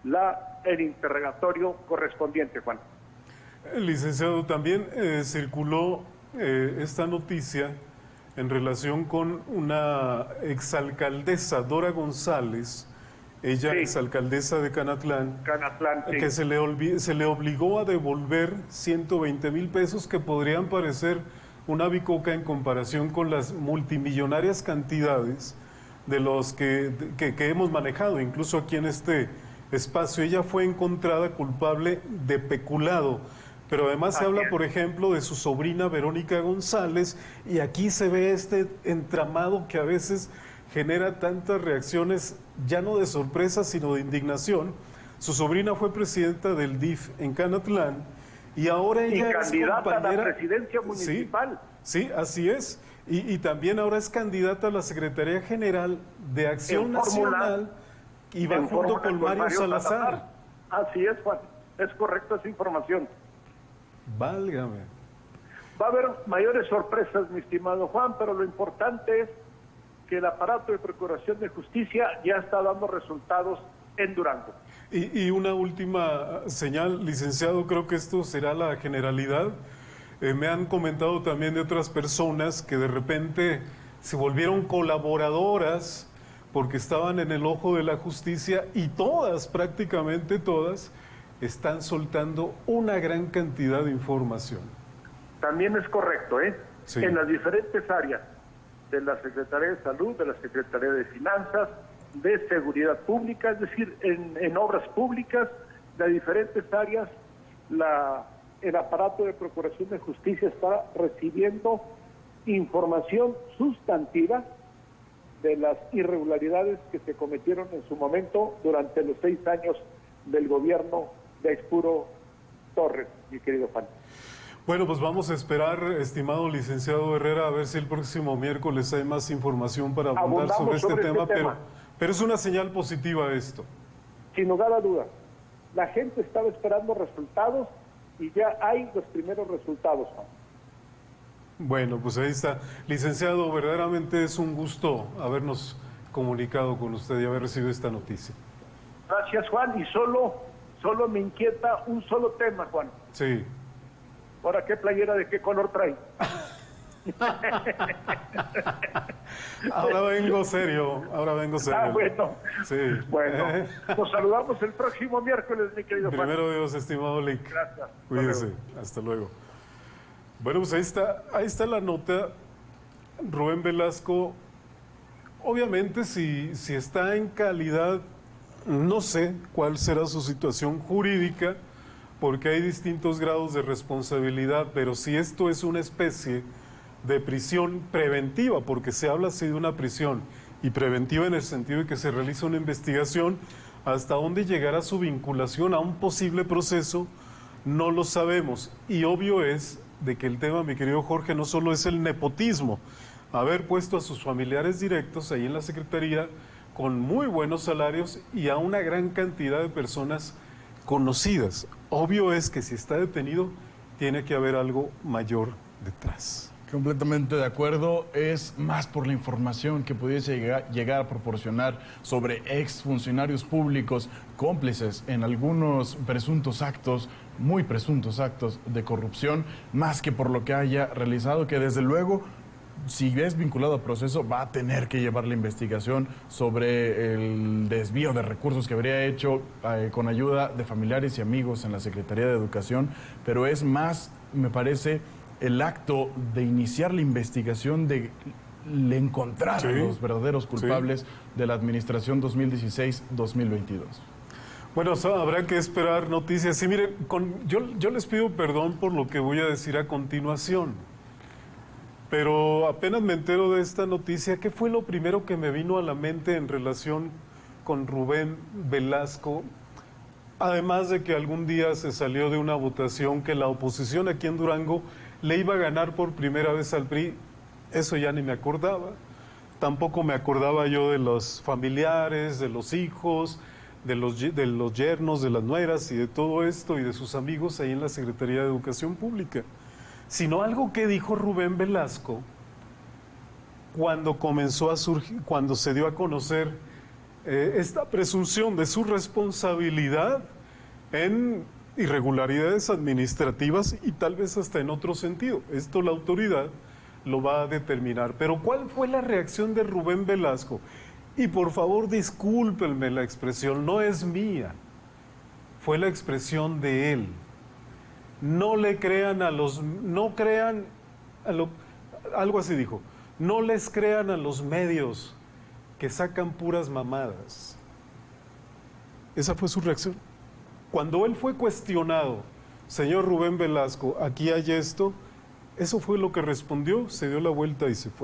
el interrogatorio correspondiente, Juan. Licenciado, también circuló esta noticia en relación con una exalcaldesa, Dora González, ella exalcaldesa de Canatlán, sí, que se le obligó a devolver 120,000 pesos, que podrían parecer una bicoca en comparación con las multimillonarias cantidades de los que hemos manejado, incluso aquí en este espacio. Ella fue encontrada culpable de peculado, pero además se habla, por ejemplo, de su sobrina Verónica González, y aquí se ve este entramado que a veces genera tantas reacciones, ya no de sorpresa, sino de indignación. Su sobrina fue presidenta del DIF en Canatlán, y ahora ella es candidata a la presidencia municipal. Sí, así es. Y también ahora es candidata a la Secretaría General de Acción Nacional, y va junto con Mario Salazar. Así es, Juan. Es correcta esa información. Válgame. Va a haber mayores sorpresas, mi estimado Juan, pero lo importante es que el aparato de Procuración de Justicia ya está dando resultados en Durango. Y una última señal, licenciado, creo que esto será la generalidad. Me han comentado también de otras personas que de repente se volvieron colaboradoras porque estaban en el ojo de la justicia, y todas, prácticamente todas, están soltando una gran cantidad de información. También es correcto, ¿eh? Sí. En las diferentes áreas de la Secretaría de Salud, de la Secretaría de Finanzas, de Seguridad Pública, es decir, en obras públicas, de diferentes áreas, el aparato de Procuración de Justicia está recibiendo información sustantiva de las irregularidades que se cometieron en su momento durante los 6 años del gobierno de Expuro Torres, mi querido Juan. Bueno, pues vamos a esperar, estimado licenciado Herrera, a ver si el próximo miércoles hay más información para abundar sobre este tema, pero es una señal positiva esto. Sin lugar a dudas. La gente estaba esperando resultados y ya hay los primeros resultados, Juan. Bueno, pues ahí está. Licenciado, verdaderamente es un gusto habernos comunicado con usted y haber recibido esta noticia. Gracias, Juan, y solo me inquieta un solo tema, Juan. Sí. ¿Ahora qué playera de qué color trae? Ahora vengo serio. Bueno. Sí. Bueno, nos saludamos el próximo miércoles, mi querido Juan. Primero Dios, estimado Lic. Gracias. Cuídese. Hasta luego. Bueno, pues ahí está la nota. Rubén Velasco, obviamente si está en calidad, no sé cuál será su situación jurídica, porque hay distintos grados de responsabilidad, pero si esto es una especie de prisión preventiva, porque se habla así de una prisión, y preventiva en el sentido de que se realiza una investigación, hasta dónde llegará su vinculación a un posible proceso, no lo sabemos. Y obvio es de que el tema, mi querido Jorge, no solo es el nepotismo, haber puesto a sus familiares directos ahí en la Secretaría con muy buenos salarios y a una gran cantidad de personas conocidas. Obvio es que si está detenido, tiene que haber algo mayor detrás. Completamente de acuerdo, es más por la información que pudiese llegar a proporcionar sobre exfuncionarios públicos cómplices en algunos presuntos actos, muy presuntos actos de corrupción, más que por lo que haya realizado, que desde luego, si es vinculado a proceso, va a tener que llevar la investigación sobre el desvío de recursos que habría hecho con ayuda de familiares y amigos en la Secretaría de Educación, pero es más, me parece, el acto de iniciar la investigación de encontrar a los verdaderos culpables de la administración 2016-2022. Bueno, habrá que esperar noticias. Sí, miren, yo les pido perdón por lo que voy a decir a continuación. pero apenas me entero de esta noticia, ¿qué fue lo primero que me vino a la mente en relación con Rubén Velasco? Además de que algún día se salió de una votación que la oposición aquí en Durango le iba a ganar por primera vez al PRI, eso ya ni me acordaba. Tampoco me acordaba yo de los familiares, de los hijos, de los yernos, de las nueras y de todo esto y de sus amigos ahí en la Secretaría de Educación Pública. Sino algo que dijo Rubén Velasco cuando comenzó a surgir, cuando se dio a conocer esta presunción de su responsabilidad en irregularidades administrativas y tal vez hasta en otro sentido. Esto la autoridad lo va a determinar. Pero ¿cuál fue la reacción de Rubén Velasco? Y por favor discúlpenme la expresión, no es mía, fue la expresión de él. No le crean a los, no crean, algo así dijo, no les crean a los medios que sacan puras mamadas. Esa fue su reacción. Cuando él fue cuestionado, señor Rubén Velasco, aquí hay esto, eso fue lo que respondió, se dio la vuelta y se fue.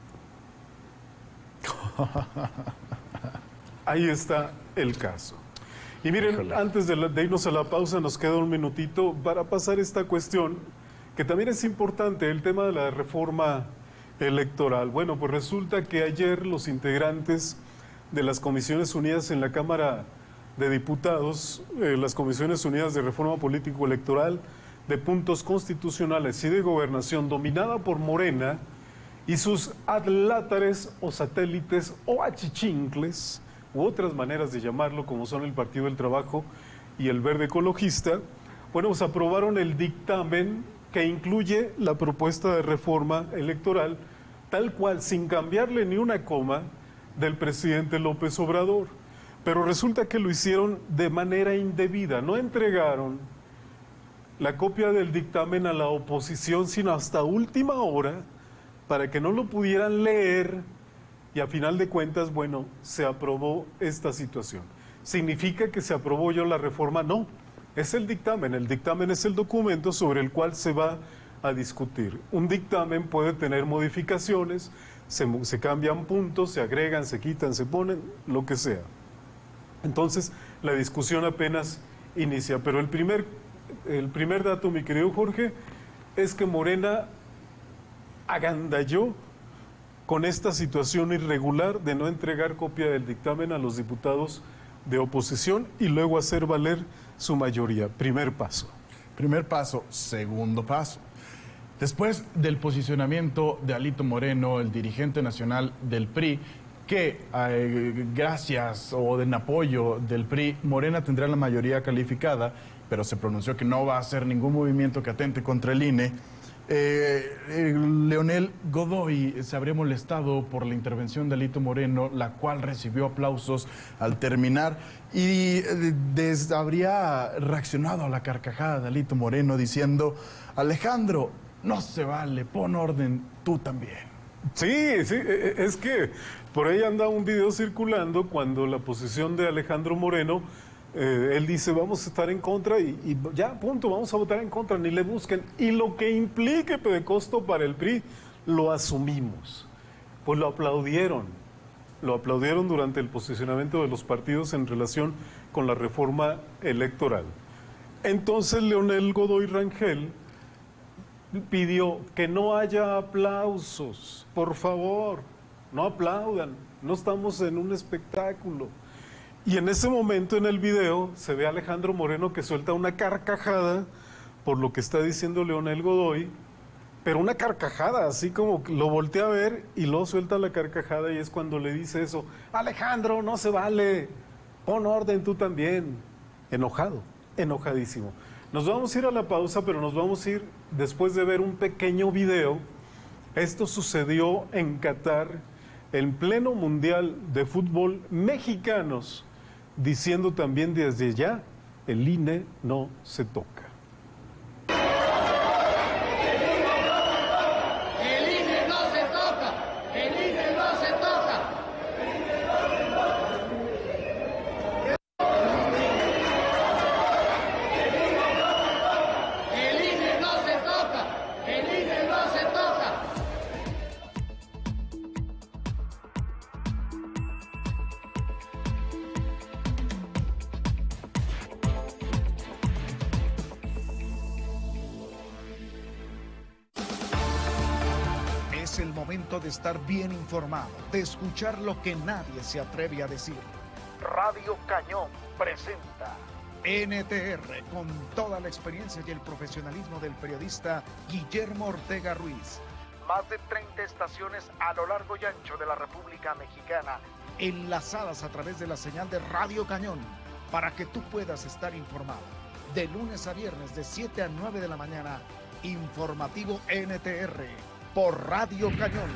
Ahí está el caso. Y miren, híjole, antes de irnos a la pausa, nos queda un minutito para pasar esta cuestión, que también es importante, el tema de la reforma electoral. Bueno, pues resulta que ayer los integrantes de las Comisiones Unidas en la Cámara de Diputados, las Comisiones Unidas de Reforma Político-Electoral, de Puntos Constitucionales y de Gobernación, dominada por Morena, y sus adlátares o satélites o achichincles, u otras maneras de llamarlo, como son el Partido del Trabajo y el Verde Ecologista, bueno, pues aprobaron el dictamen que incluye la propuesta de reforma electoral, tal cual, sin cambiarle ni una coma, del presidente López Obrador. Pero resulta que lo hicieron de manera indebida, no entregaron la copia del dictamen a la oposición, sino hasta última hora, para que no lo pudieran leer, y a final de cuentas, bueno, se aprobó esta situación. ¿Significa que se aprobó ya la reforma? No, es el dictamen es el documento sobre el cual se va a discutir. Un dictamen puede tener modificaciones, se cambian puntos, se agregan, se quitan, se ponen, lo que sea. Entonces, la discusión apenas inicia, pero el primer dato, mi querido Jorge, es que Morena agandalló con esta situación irregular de no entregar copia del dictamen a los diputados de oposición y luego hacer valer su mayoría. Primer paso. Primer paso. Segundo paso. Después del posicionamiento de Alito Moreno, el dirigente nacional del PRI, que gracias o en apoyo del PRI, Morena tendrá la mayoría calificada, pero se pronunció que no va a hacer ningún movimiento que atente contra el INE. Leonel Godoy se habría molestado por la intervención de Alito Moreno, la cual recibió aplausos al terminar, y habría reaccionado a la carcajada de Alito Moreno diciendo: Alejandro, no se vale, pon orden tú también. Sí, es que por ahí anda un video circulando cuando la posición de Alejandro Moreno, él dice, vamos a estar en contra y ya, punto, vamos a votar en contra, ni le busquen. Y lo que implique de costo para el PRI, lo asumimos. Pues lo aplaudieron durante el posicionamiento de los partidos en relación con la reforma electoral. Entonces Leonel Godoy Rangel pidió que no haya aplausos, por favor, no aplaudan, no estamos en un espectáculo. Y en ese momento en el video se ve a Alejandro Moreno que suelta una carcajada por lo que está diciendo Leonel Godoy, pero una carcajada, así como lo voltea a ver y luego suelta la carcajada y es cuando le dice eso, Alejandro, no se vale, pon orden tú también. Enojado, enojadísimo. Nos vamos a ir a la pausa, pero nos vamos a ir después de ver un pequeño video. Esto sucedió en Qatar, en pleno Mundial de Fútbol, mexicanos diciendo también desde ya, el INE no se toca. El INE no se toca, el INE no se toca. El INE no se toca, el INE no se toca. Es el momento de estar bien informado, de escuchar lo que nadie se atreve a decir. Radio Cañón presenta NTR, con toda la experiencia y el profesionalismo del periodista Guillermo Ortega Ruiz. Más de 30 estaciones a lo largo y ancho de la República Mexicana, enlazadas a través de la señal de Radio Cañón, para que tú puedas estar informado. De lunes a viernes, de 7 a 9 de la mañana, informativo NTR, por Radio Cañón.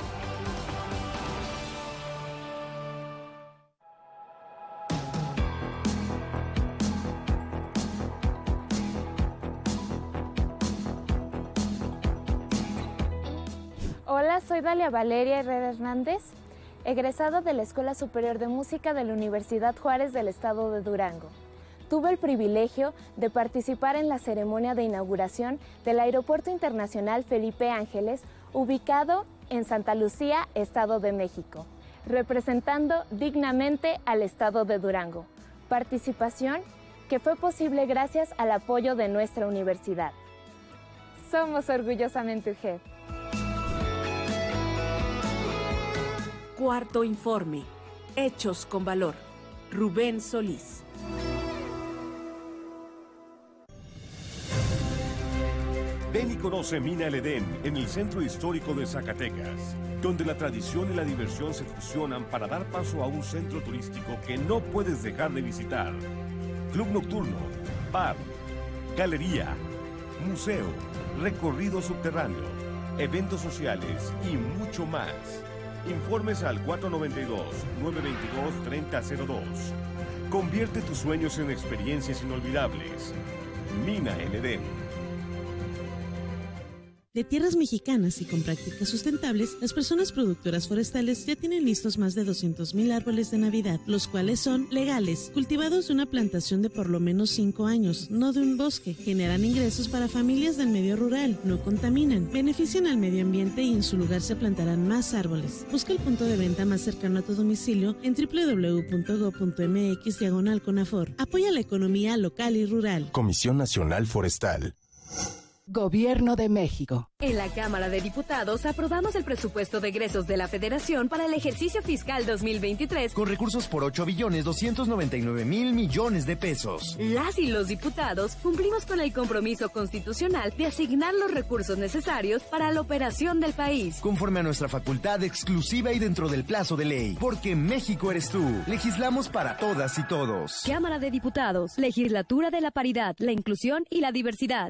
Hola, soy Dalia Valeria Herrera Hernández, egresada de la Escuela Superior de Música de la Universidad Juárez del Estado de Durango. Tuve el privilegio de participar en la ceremonia de inauguración del Aeropuerto Internacional Felipe Ángeles, ubicado en Santa Lucía, Estado de México, representando dignamente al Estado de Durango. Participación que fue posible gracias al apoyo de nuestra universidad. Somos orgullosamente UGED. Cuarto informe. Hechos con valor. Rubén Solís. Ven y conoce Mina El Edén en el Centro Histórico de Zacatecas, donde la tradición y la diversión se fusionan para dar paso a un centro turístico que no puedes dejar de visitar. Club nocturno, bar, galería, museo, recorrido subterráneo, eventos sociales y mucho más. Informes al 492-922-3002. Convierte tus sueños en experiencias inolvidables. Mina El Edén. De tierras mexicanas y con prácticas sustentables, las personas productoras forestales ya tienen listos más de 200,000 árboles de Navidad, los cuales son legales, cultivados de una plantación de por lo menos 5 años, no de un bosque. Generan ingresos para familias del medio rural, no contaminan, benefician al medio ambiente y en su lugar se plantarán más árboles. Busca el punto de venta más cercano a tu domicilio en www.go.mx/Conafor. Apoya la economía local y rural. Comisión Nacional Forestal. Gobierno de México. En la Cámara de Diputados aprobamos el presupuesto de egresos de la Federación para el ejercicio fiscal 2023 con recursos por 8,299,000 millones de pesos. Las y los diputados cumplimos con el compromiso constitucional de asignar los recursos necesarios para la operación del país. Conforme a nuestra facultad exclusiva y dentro del plazo de ley. Porque México eres tú. Legislamos para todas y todos. Cámara de Diputados. Legislatura de la Paridad, la Inclusión y la Diversidad.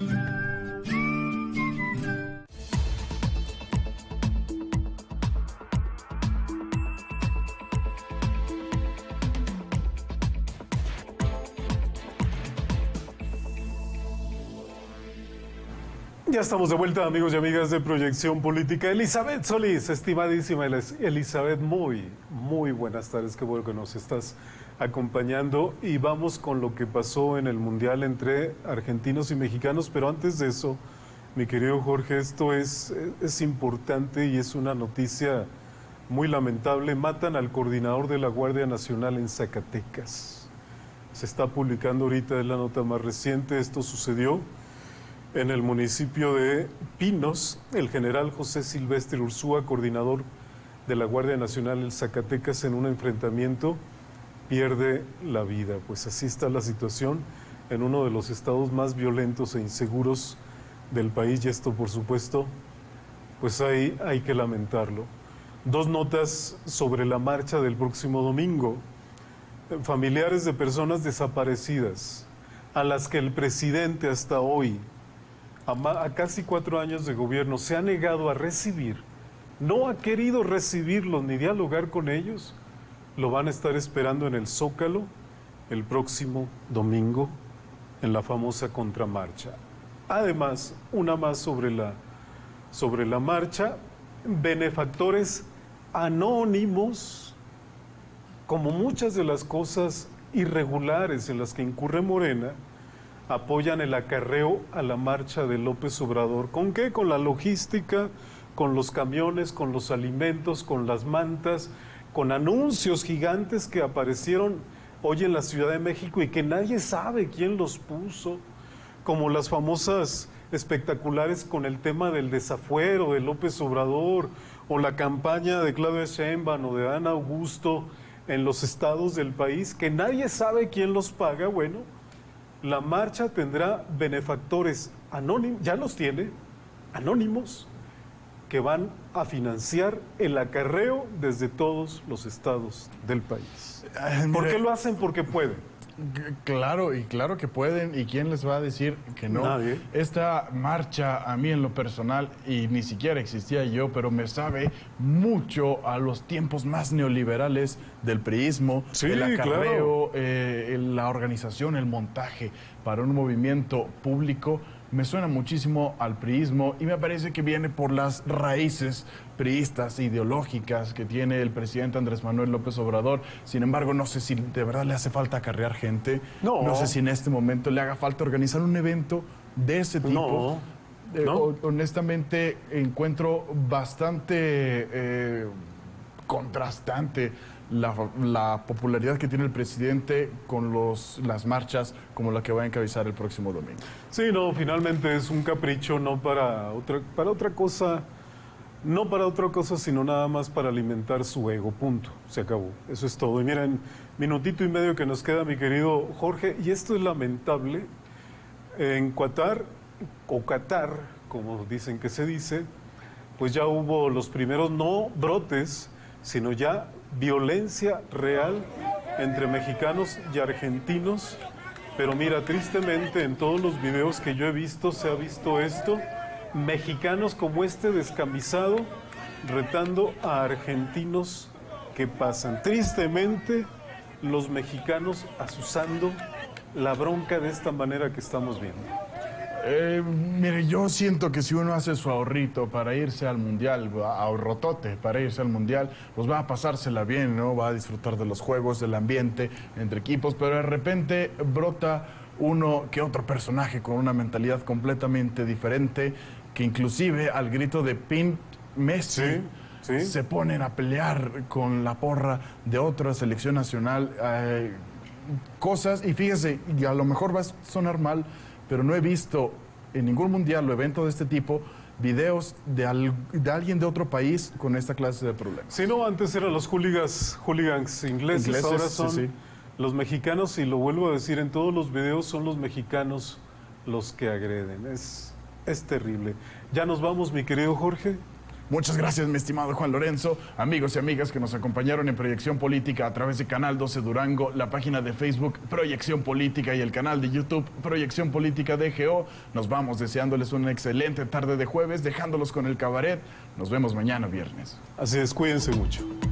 Ya estamos de vuelta, amigos y amigas de Proyección Política. Elizabeth Solís, estimadísima Elizabeth, muy buenas tardes, qué bueno que nos estás acompañando. Y vamos con lo que pasó en el Mundial entre argentinos y mexicanos, pero antes de eso, mi querido Jorge, esto es importante y es una noticia muy lamentable. Matan al coordinador de la Guardia Nacional en Zacatecas. Se está publicando ahorita, es la nota más reciente, esto sucedió en el municipio de Pinos. El general José Silvestre Ursúa, coordinador de la Guardia Nacional en Zacatecas, en un enfrentamiento pierde la vida. Pues así está la situación en uno de los estados más violentos e inseguros del país, y esto por supuesto pues hay que lamentarlo. Dos notas sobre la marcha del próximo domingo. Familiares de personas desaparecidas a las que el presidente hasta hoy, a casi 4 años de gobierno, se ha negado a recibir, no ha querido recibirlos ni dialogar con ellos, lo van a estar esperando en el Zócalo el próximo domingo en la famosa contramarcha. Además, una más sobre la marcha, benefactores anónimos, como muchas de las cosas irregulares en las que incurre Morena, apoyan el acarreo a la marcha de López Obrador. ¿Con qué? Con la logística, con los camiones, con los alimentos, con las mantas, con anuncios gigantes que aparecieron hoy en la Ciudad de México y que nadie sabe quién los puso, como las famosas espectaculares con el tema del desafuero de López Obrador o la campaña de Claudia Sheinbaum o de Adán Augusto en los estados del país, que nadie sabe quién los paga. Bueno, la marcha tendrá benefactores anónimos, ya los tiene, anónimos, que van a financiar el acarreo desde todos los estados del país. ¿Por qué lo hacen? Porque pueden. Claro, y claro que pueden, y quién les va a decir que no. Nadie. Esta marcha, a mí en lo personal, y ni siquiera existía yo, pero me sabe mucho a los tiempos más neoliberales del priismo, Sí, el acarreo, claro. La organización, el montaje para un movimiento público. Me suena muchísimo al priismo y me parece que viene por las raíces priistas, ideológicas que tiene el presidente Andrés Manuel López Obrador. Sin embargo, no sé si de verdad le hace falta acarrear gente. No sé si en este momento le haga falta organizar un evento de ese tipo. Honestamente, encuentro bastante contrastante la popularidad que tiene el presidente con las marchas como la que va a encabezar el próximo domingo. Sí, no, finalmente es un capricho, no para otra cosa, no para otra cosa, sino nada más para alimentar su ego, punto, se acabó, eso es todo. Y miren, minutito y medio que nos queda, mi querido Jorge, y esto es lamentable, en Qatar, o Qatar, como dicen que se dice, pues ya hubo los primeros no brotes, sino ya violencia real entre mexicanos y argentinos. Pero mira, tristemente en todos los videos que yo he visto se ha visto esto, mexicanos como este descamisado retando a argentinos que pasan. Tristemente los mexicanos azuzando la bronca de esta manera que estamos viendo. Mire, yo siento que si uno hace su ahorrito para irse al mundial, ahorrotote para irse al mundial, pues va a pasársela bien, ¿no? Va a disfrutar de los juegos, del ambiente entre equipos, pero de repente brota uno que otro personaje con una mentalidad completamente diferente, que inclusive al grito de Pin Messi se ponen a pelear con la porra de otra selección nacional. Cosas, y fíjese, y a lo mejor va a sonar mal, pero no he visto en ningún mundial o evento de este tipo videos de alguien de otro país con esta clase de problemas. Sí, no, antes eran los hooligans ingleses, ahora son los mexicanos, y lo vuelvo a decir, en todos los videos son los mexicanos los que agreden. Es terrible. Ya nos vamos, mi querido Jorge. Muchas gracias, mi estimado Juan Lorenzo, amigos y amigas que nos acompañaron en Proyección Política a través de Canal 12 Durango, la página de Facebook Proyección Política y el canal de YouTube Proyección Política DGO. Nos vamos deseándoles una excelente tarde de jueves, dejándolos con el cabaret. Nos vemos mañana viernes. Así es, cuídense mucho.